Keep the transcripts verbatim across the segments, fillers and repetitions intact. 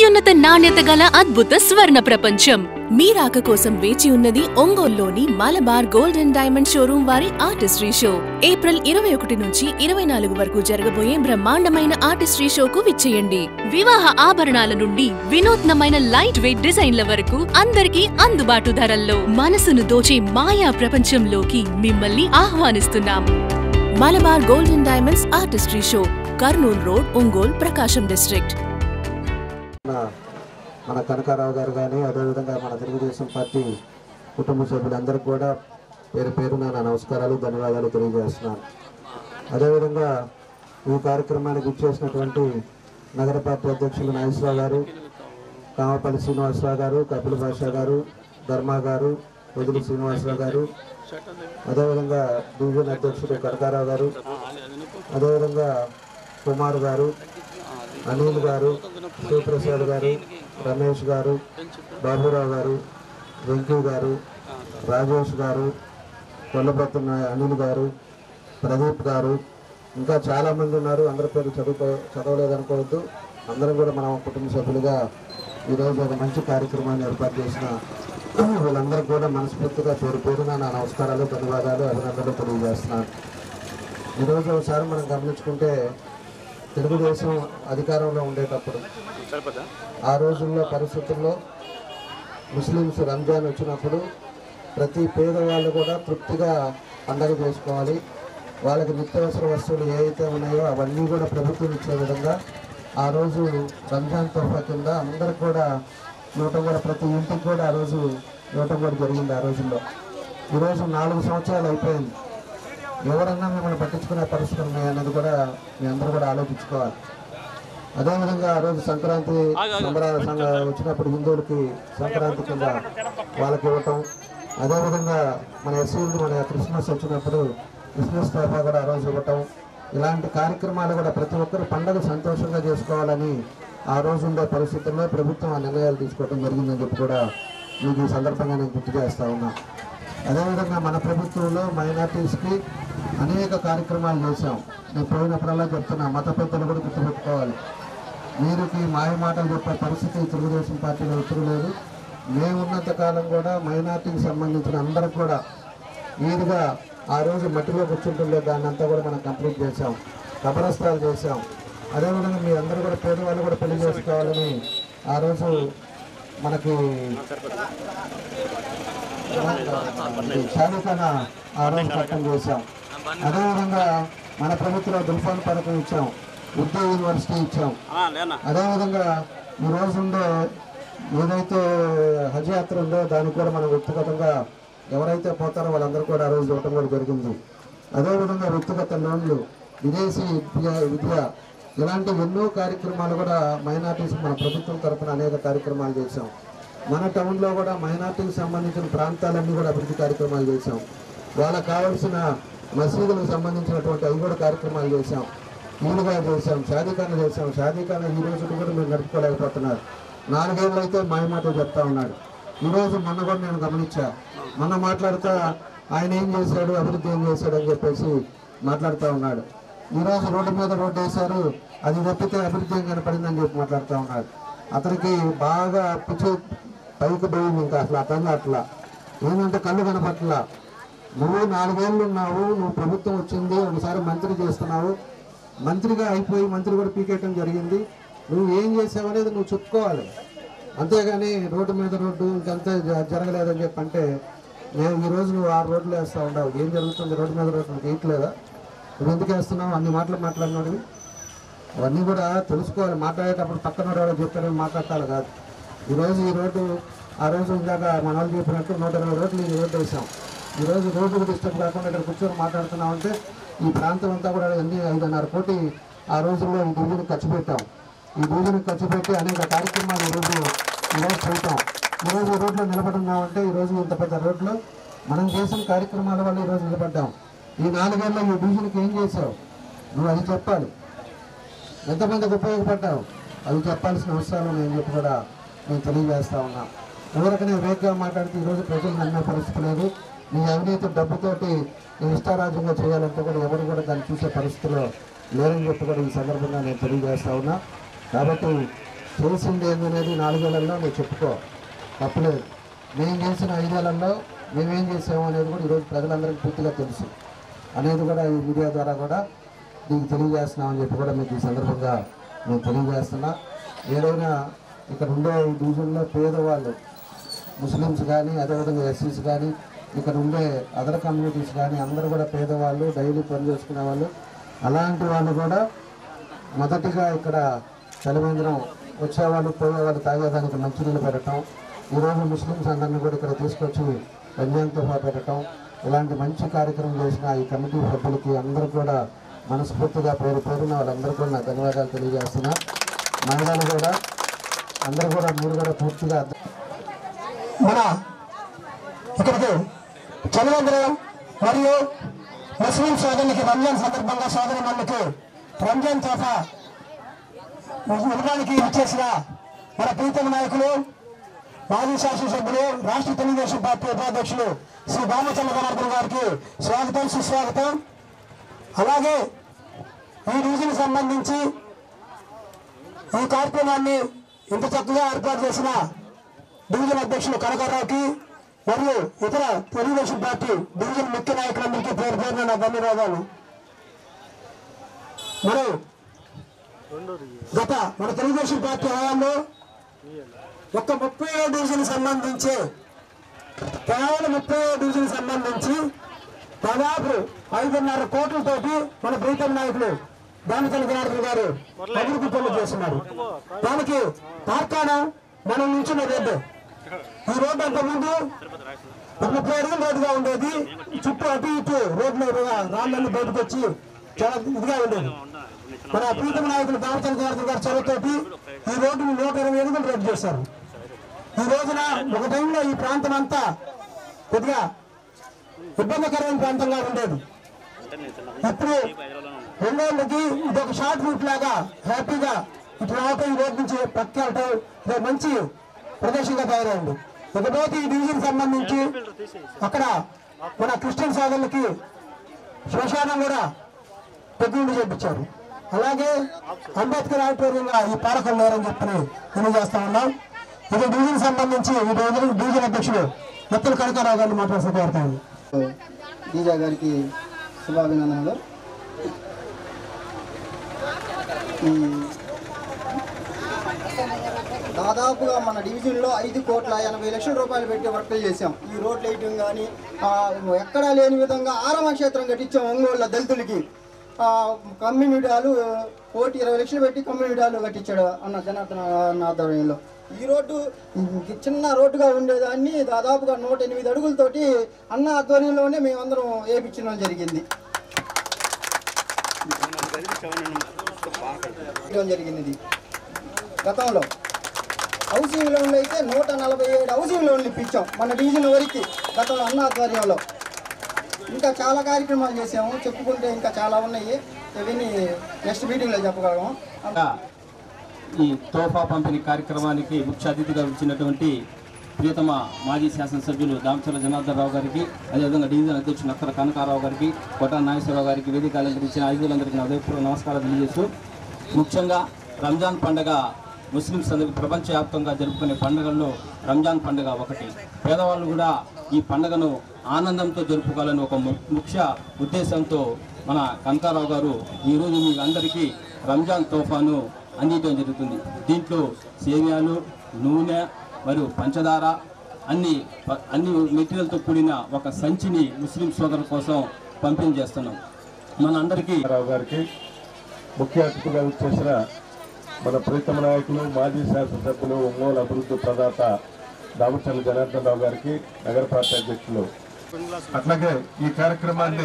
అత్యున్నత నాణ్యత గల అద్భుత స్వర్ణ ప్రపంచం మీ రాక కోసం వేచి ఉన్నది ఒంగోలులోని Malabar gold and diamond showroom వారి ఆర్టిస్ట్రీ షో. ఏప్రిల్ ఇరవై ఒకటి నుంచి ఇరవై నాలుగు వరకు జరగబోయే బ్రహ్మాండమైన ఆర్టిస్ట్రీ షోకు విచ్చేయండి. వివాహ ఆభరణాల నుండి వినూత్నమైన లైట్ వెయిట్ డిజైన్ల వరకు అందరికీ అందుబాటు ధరల్లో మనసును దోచే మాయా ప్రపంచంలోకి మిమ్మల్ని ఆహ్వానిస్తున్నాం. Malabar gold and diamonds artistry show, Kurnool road, Ongole, Prakasam district. మన కనకారావు గారు కానీ అదేవిధంగా మన తెలుగుదేశం పార్టీ కుటుంబ సభ్యులందరికీ కూడా పేరు పేరున నా నమస్కారాలు, ధన్యవాదాలు తెలియజేస్తున్నాను. అదేవిధంగా ఈ కార్యక్రమానికి ఇచ్చేసినటువంటి నగర పార్టీ అధ్యక్షులు నాగేశ్వరరావు గారు, కామపల్లి శ్రీనివాసరావు గారు, కపిల భాష గారు, ధర్మ గారు, వదిలి శ్రీనివాసరావు గారు, అదేవిధంగా డివిజన్ అధ్యక్షుడు కనకారావు గారు, అదేవిధంగా కుమార్ గారు, అనిల్ గారు, శివప్రసాద్ గారు, రమేష్ గారు, బాబురావు గారు, వెంకీ గారు, రాజేష్ గారు, కొల్లబత్తున అనిల్ గారు, ప్రదీప్ గారు, ఇంకా చాలామంది ఉన్నారు. అందరి పేరు చదువుకో చదవలేదనుకోవద్దు. అందరం కూడా మనం కుటుంబ సభ్యులుగా ఈరోజు ఒక మంచి కార్యక్రమాన్ని ఏర్పాటు చేసిన వీళ్ళందరికీ కూడా మనస్ఫూర్తిగా పేరు పేరున నా నమస్కారాలు, ధన్యవాదాలు, అభినందనలు తెలియజేస్తున్నాను. ఈరోజు ఒకసారి మనం గమనించుకుంటే తెలుగుదేశం అధికారంలో ఉండేటప్పుడు ఆ రోజుల్లో పరిస్థితుల్లో ముస్లిమ్స్ రంజాన్ వచ్చినప్పుడు ప్రతి పేదవాళ్ళు కూడా తృప్తిగా పండగ చేసుకోవాలి. వాళ్ళకి నిత్యావసర వస్తువులు ఏవైతే ఉన్నాయో అవన్నీ కూడా ప్రభుత్వం ఇచ్చే విధంగా ఆ రోజు రంజాన్ తోఫా కింద అందరికి కూడా ఇవ్వటం కూడా, ప్రతి ఇంటికి కూడా ఆ రోజు ఇవ్వటం కూడా జరిగింది. ఆ రోజుల్లో ఈరోజు నాలుగు సంవత్సరాలు అయిపోయింది. ఎవరన్నా మిమ్మల్ని పట్టించుకునే పరిస్థితులు ఉన్నాయన్నది కూడా మీ అందరూ కూడా ఆలోచించుకోవాలి. అదేవిధంగా ఆ రోజు సంక్రాంతి సంబరాల సంఘ వచ్చినప్పుడు హిందువులకి సంక్రాంతి కింద వాళ్ళకి ఇవ్వటం, అదేవిధంగా మన ఎస్సీలు మన క్రిస్మస్ వచ్చినప్పుడు క్రిస్మస్ తోఫా కూడా ఆ రోజు ఇవ్వటం, ఇలాంటి కార్యక్రమాలు కూడా ప్రతి ఒక్కరు పండుగ సంతోషంగా చేసుకోవాలని ఆ రోజు ఉండే పరిస్థితుల్లో ప్రభుత్వం ఆ నిర్ణయాలు తీసుకోవడం జరిగిందని చెప్పి కూడా మీకు ఈ సందర్భంగా నేను గుర్తు చేస్తూ ఉన్నా. అదేవిధంగా మన ప్రభుత్వంలో మైనార్టీస్కి అనేక కార్యక్రమాలు చేశాం. నేను పోయినప్పుడల్లా చెప్తున్నా, మత పెద్దలు కూడా గుర్తుపెట్టుకోవాలి. మీరుకి మాయ మాటలు చెప్పే పరిస్థితి తెలుగుదేశం పార్టీలో ఎప్పుడు లేదు. మేమున్నంత కాలం కూడా మైనార్టీకి సంబంధించిన అందరికి కూడా ఈదుగా ఆ రోజు మట్టిలో కూర్చుంటుండే దాన్ని అంతా కూడా మనం కంప్లీట్ చేశాం, కబరస్థాలు చేశాం. అదేవిధంగా మీ అందరూ కూడా పేదవాళ్ళు కూడా పెళ్లి చేసుకోవాలని ఆ రోజు మనకి షాదీఖానా ఆ రోజు పట్టం చేశాం. అదేవిధంగా మన ప్రభుత్వంలో దుల్ఫాన్ పథకం ఇచ్చాం, ఉర్దూ యూనివర్సిటీ ఇచ్చాం. అదేవిధంగా ఈ రోజు ఉండే ఏదైతే హజ్ యాత్ర ఉందో దానికి కూడా మనం వ్యక్తిగతంగా ఎవరైతే పోతారో వాళ్ళందరూ కూడా ఆ రోజు ఇవ్వటం కూడా జరిగింది. అదేవిధంగా వ్యక్తిగత లోన్లు, విదేశీ విద్య విద్య ఇలాంటి ఎన్నో కార్యక్రమాలు కూడా మైనార్టీస్ మన ప్రభుత్వం తరఫున అనేక కార్యక్రమాలు చేశాం. మన టౌన్లో కూడా మైనార్టీకి సంబంధించిన ప్రాంతాలన్నీ కూడా అభివృద్ధి కార్యక్రమాలు చేశాం. వాళ్ళకు కావాల్సిన మసీదులకు సంబంధించినటువంటి అవి కూడా కార్యక్రమాలు చేశాం. ఈలుగా చేశాం, షాదీఖానా చేశాం. షాదీఖానా ఈ రోజు కూడా మీరు నడుపుకోలేకపోతున్నారు. నాలుగేళ్ళు అయితే మాయమాటలు చెప్తా ఉన్నాడు. ఈరోజు మొన్న కూడా నేను గమనించా, మొన్న మాట్లాడుతా ఆయన ఏం చేశాడు, అభివృద్ధి ఏం చేశాడు అని చెప్పేసి మాట్లాడుతూ ఉన్నాడు. ఈరోజు రోడ్డు మీద రోడ్డు వేశారు, అది తప్పితే అభివృద్ధి ఏం కనపడిందని చెప్పి మాట్లాడుతూ ఉన్నాడు. అతనికి బాగా పిచ్చి పైకి పోయింది. ఇంకా అసలు అతను అట్లా ఏంటంటే కళ్ళు కనపట్లా. నువ్వు నాలుగేళ్ళు ఉన్నావు, నువ్వు ప్రభుత్వం వచ్చింది, ఒకసారి మంత్రి చేస్తున్నావు, మంత్రిగా అయిపోయి మంత్రి కూడా పీకేయటం జరిగింది. నువ్వు ఏం చేసావు అనేది నువ్వు చెప్పుకోవాలి. అంతేగాని రోడ్డు మీద రోడ్డు ఇంకంతా జరగలేదని చెప్పి అంటే నేను ఈరోజు నువ్వు ఆరు రోడ్లు వేస్తూ ఉండవు. ఏం జరుగుతుంది రోడ్డు మీద రోడ్డు వేయట్లేదా? నువ్వు ఎందుకు వేస్తున్నావు? అన్ని మాటలు మాట్లాడినాడు. అవన్నీ కూడా తెలుసుకోవాలి. మాట్లాడేటప్పుడు పక్కన వాడు చెప్పారని మాట్లాడాలి కాదు. ఈరోజు ఈ రోడ్డు ఆ రోజు ఇందాక మన వాళ్ళు చెప్పినట్టు నూట ఇరవై రోడ్లు ఈ రోడ్డు వేసాం. ఈరోజు రోడ్డుకు డిస్టర్బ్ కాకుండా ఇక్కడ కూర్చొని మాట్లాడుతున్నామంటే ఈ ప్రాంతం అంతా కూడా ఎన్ని ఐదున్నర కోటి ఆ రోజుల్లో ఈ డివిజన్కి ఖర్చు పెట్టాం. ఈ డివిజన్కి ఖర్చు పెట్టి అనేక కార్యక్రమాలు ఈరోజు ఈరోజు చేస్తాం. ఈరోజు ఈ రోడ్లో నిలబడున్నామంటే ఈరోజు ఇంత పెద్ద రోడ్లో మనం చేసిన కార్యక్రమాల వల్ల ఈరోజు నిలబడ్డాం. ఈ నాలుగేళ్ళలో ఈ డివిజన్కి ఏం చేసావు నువ్వు అది చెప్పాలి. ఎంతమందికి ఉపయోగపడ్డావు అవి చెప్పాల్సిన అవసరాలు నేను చెప్పి కూడా నేను తెలియజేస్తా ఉన్నా. ఎవరికైనా వేగంగా మాట్లాడితే ఈరోజు ప్రజలు నమ్మే పరిస్థితి లేదు. నీ అవినీతి డబ్బుతోటి నీ ఇష్టారాజ్యంగా చేయాలంటే కూడా ఎవరు కూడా దాన్ని చూసే పరిస్థితిలో లేరని చెప్పి కూడా ఈ సందర్భంగా నేను తెలియజేస్తా ఉన్నా. కాబట్టి చేసింది ఏందనేది నాలుగేళ్లలో నువ్వు చెప్పుకో, తప్పలేదు. మేము చేసిన ఐదేళ్లలో మేమేం చేసాము అనేది కూడా ఈరోజు ప్రజలందరికీ పూర్తిగా తెలుసు అనేది కూడా ఈ మీడియా ద్వారా కూడా నీకు తెలియజేస్తున్నామని చెప్పి కూడా మీకు ఈ సందర్భంగా నేను తెలియజేస్తున్నా. ఏదైనా ఇక్కడ ఉండే ఈ డివిజన్లో పేదవాళ్ళు ముస్లిమ్స్ కానీ అదేవిధంగా ఎస్సీస్ కానీ ఇక్కడ ఉండే అదర్ కమ్యూనిటీస్ కానీ అందరూ కూడా పేదవాళ్ళు, డైలీ పని చేసుకునే వాళ్ళు, అలాంటి వాళ్ళు కూడా మొదటిగా ఇక్కడ చలివేంద్రం వచ్చేవాళ్ళు పోయేవాళ్ళు తాగేదానికి మంచినీళ్ళు పెట్టడం, ఈరోజు ముస్లిమ్స్ అందరినీ కూడా ఇక్కడ తీసుకొచ్చి రంజాన్తో పెట్టడం, ఇలాంటి మంచి కార్యక్రమం చేసిన ఈ కమిటీ సభ్యులకి అందరూ కూడా మనస్ఫూర్తిగా పేరు పేరున వాళ్ళందరూ కూడా నాకు ధన్యవాదాలు తెలియజేస్తున్నా. మహిళలు కూడా అందరూ కూడా మీరు కూడా పూర్తిగా మన ఇక్కడికి చలివేంద్రం మరియు ముస్లిం సోదరులకి రంజాన్ సందర్భంగా సోదరి మళ్ళకి రంజాన్ తోఫా ఇవ్వడానికి ఇచ్చేసిన మన ప్రీతమ నాయకులు మాజీ శాసనసభ్యులు రాష్ట్ర తెలుగుదేశం పార్టీ ఉపాధ్యక్షులు శ్రీ దామచంద్ర జనార్దన్ గారికి స్వాగతం, సుస్వాగతం. అలాగే ఈ డివిజన్ సంబంధించి ఈ కార్యక్రమాన్ని ఇంత చక్కగా ఏర్పాటు చేసిన డివిజన్ అధ్యక్షులు కనకారావుకి మరియు ఇతర తెలుగుదేశం పార్టీ డివిజన్ ముఖ్య నాయకులందరికీ పేరు పేరున నా ధన్యవాదాలు. మరి గత మన తెలుగుదేశం పార్టీ హయాంలో ఒక్క ముప్పై ఏడు డివిజన్ సంబంధించి కేవలం ముప్పై ఏడు డివిజన్ సంబంధించి దాదాపు ఐదున్నర కోట్లతోటి మన ప్రీతం నాయకులు దామచంద్ర జనార్దన్ గారు అభివృద్ధి పనులు చేస్తున్నారు. దానికి తార్కాణం మనం నుంచిన రోడ్డు. ఈ రోడ్డు అంత ముందు ముప్పై అడుగుల రోడ్డుగా ఉండేది. చుట్టూ అటు ఇటు రోడ్లు రాళ్ళని బయటకు వచ్చి చాలా ఇదిగా ఉండేది. మన ప్రీతం నాయకులు దామచంద్ర జనార్దన్ గారు చొరవతోటి ఈ రోడ్డుని నూట ఇరవై అడుగులు రోడ్డు చేశారు. ఈ రోజున ఒక టైంలో ఈ ప్రాంతం అంతా కొద్దిగా ఇబ్బందికరమైన ప్రాంతంగా ఉండేది. ఇప్పుడు రెండేళ్ళకి ఇది ఒక షార్ట్ రూట్ లాగా హ్యాపీగా ఇటు రావటం, ఈ రోడ్ నుంచి పక్క వెళ్ళటం ఇది మంచి ప్రదేశంగా తయారైంది. ఇకపోతే ఈ డివిజన్ సంబంధించి అక్కడ మన క్రిస్టియన్ సోదరులకి శ్మశానం కూడా పెద్దలు చేపించారు. అలాగే అంబేద్కర్ ఆడిటోరియంగా ఈ పాలకులు లేరని చెప్పని తెలియజేస్తా ఉన్నాం. ఇది డివిజన్ సంబంధించి ఈ డివిజన్ అధ్యక్షుడు మెత్తల కనకారావు గారిని మాట్లాడుతూ కోరుతాను. డీజా గారికి శుభాభినందనలు. దాదాపుగా మన డివిజన్లో ఐదు కోట్ల ఎనభై లక్షల రూపాయలు పెట్టి వర్కులు చేసాం. ఈ రోడ్ లైటింగ్ కానీ ఎక్కడా లేని విధంగా ఆరమ క్షేత్రం కట్టించాం ఒంగోలు దళితులకి. కమ్యూనిటీ హాలు కోటి ఇరవై లక్షలు పెట్టి కమ్యూనిటీ హాలు కట్టించాడు అన్న జనార్దన్ అన్న ఆధ్వర్యంలో. ఈ రోడ్డు చిన్న రోడ్డుగా ఉండేదాన్ని దాదాపుగా నూట ఎనిమిది అడుగులతోటి అన్న ఆధ్వర్యంలోనే మేమందరం వేయించడం జరిగింది జరిగింది గతంలో హౌసింగ్ లోన్లు అయితే నూట నలభై ఏడు హౌసింగ్ లోన్లు ఇప్పించాం మన డివిజన్ వరకు గతంలో అన్న ఆధ్వర్యంలో. ఇంకా చాలా కార్యక్రమాలు చేసాము, చెప్పుకుంటే ఇంకా చాలా ఉన్నాయి. ఇవన్నీ నెక్స్ట్ మీటింగ్లో చెప్పగలము. ఈ తోఫా పంపిణీ కార్యక్రమానికి ముఖ్య అతిథిగా వచ్చినటువంటి ప్రియతమ మాజీ శాసనసభ్యులు దామచర్ల జనార్దన్ రావు గారికి, అదేవిధంగా డివిజన్ అధ్యక్షులు నక్కల కనకారావు గారికి, కొట్ట నాగేశ్వరరావు గారికి, వేదిక అలంకరించిన ఐదుగురందరికీ నా ఉదయపూర్వక నమస్కారాలు తెలియజేస్తూ, ముఖ్యంగా రంజాన్ పండుగ ముస్లిమ్స్ అందరికీ ప్రపంచవ్యాప్తంగా జరుపుకునే పండుగల్లో రంజాన్ పండుగ ఒకటి. పేదవాళ్ళు కూడా ఈ పండుగను ఆనందంతో జరుపుకోవాలని ఒక ముఖ్య ఉద్దేశంతో మన కనకారావు గారు ఈరోజు మీ అందరికీ రంజాన్ తోఫాను అందించడం జరుగుతుంది. దీంట్లో సేమియాలు, నూనె మరియు పంచదార అన్ని అన్ని మెటీరియల్తో కూడిన ఒక సంచిని ముస్లిం సోదరుల కోసం పంపిణీ చేస్తున్నాం. మన అందరికీ రావు గారికి ముఖ్య అతిథిగా వచ్చేసిన మన ప్రీతమ నాయకులు మాజీ శాసనసభ్యులు ఒంగోలు అభివృద్ధి ప్రదాత దామచర్ల జనార్దన్ రావు గారికి, నగర పార్టీ అధ్యక్షులు, అట్లాగే ఈ కార్యక్రమాన్ని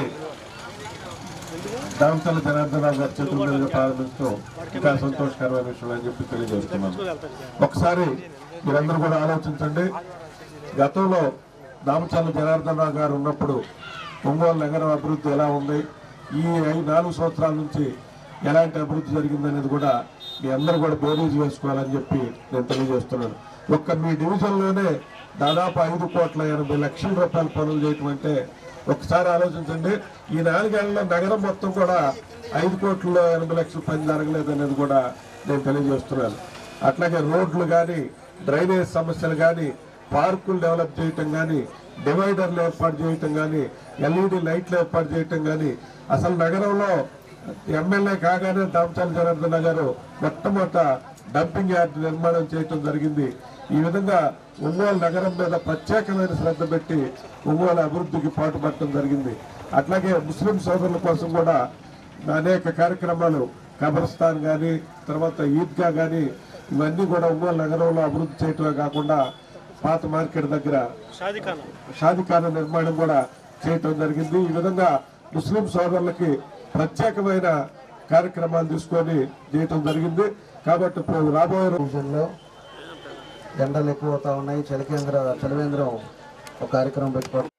దామచర్ల జనార్దన్ రావు గారి చేతుల మీదుగా ప్రారంభిస్తూ ఇంకా సంతోషకరమైన విషయం అని చెప్పి తెలియజేస్తున్నాను. ఒకసారి మీరందరూ కూడా ఆలోచించండి. గతంలో దామచర్ల జనార్దన్ రావు గారు ఉన్నప్పుడు ఒంగోలు నగరం అభివృద్ధి ఎలా ఉంది, ఈ ఐదు నాలుగు సంవత్సరాల నుంచి ఎలాంటి అభివృద్ధి జరిగిందనేది కూడా మీ అందరూ కూడా బేరీజ్ వేసుకోవాలని చెప్పి నేను తెలియజేస్తున్నాను. ఒక్క మీ డివిజన్లోనే దాదాపు ఐదు కోట్ల ఎనభై లక్షల రూపాయల పనులు చేయటం అంటే ఒకసారి ఆలోచించండి. ఈ నాలుగేళ్లలో నగరం మొత్తం కూడా ఐదు కోట్ల ఎనభై లక్షల పని జరగలేదు అనేది కూడా నేను తెలియజేస్తున్నాను. అట్లాగే రోడ్లు కానీ డ్రైనేజ్ సమస్యలు కానీ పార్కులు డెవలప్ చేయటం కానీ డివైడర్లు ఏర్పాటు చేయటం కానీ ఎల్ఈడి లైట్లు ఏర్పాటు చేయటం కానీ అసలు నగరంలో ఎమ్మెల్యే కాగానే దామచర్ల జనార్దన్ గారు మొట్టమొదట డంపింగ్ యార్డ్ నిర్మాణం చేయటం జరిగింది. ఈ విధంగా ఒంగోలు నగరం మీద ప్రత్యేకమైన శ్రద్ధ పెట్టి ఒంగోలు అభివృద్ధికి పాటుపడటం జరిగింది. అట్లాగే ముస్లిం సోదరుల కోసం కూడా అనేక కార్యక్రమాలు కబర్స్థాన్ కానీ తర్వాత ఈద్గా కానీ ఇవన్నీ కూడా ఒంగోలు నగరంలో అభివృద్ధి చేయటమే కాకుండా పాత మార్కెట్ దగ్గర షాదిఖానా నిర్మాణం కూడా చేయటం జరిగింది. ఈ విధంగా ముస్లిం సోదరులకి ప్రత్యేకమైన కార్యక్రమాలు తీసుకొని చేయటం జరిగింది. కాబట్టి ఇప్పుడు రాబోయే రోజుల్లో ఎండలు ఎక్కువ అవుతా ఉన్నాయి. చలి కేంద్ర చలివేంద్రం ఒక కార్యక్రమం పెట్టుకోవడం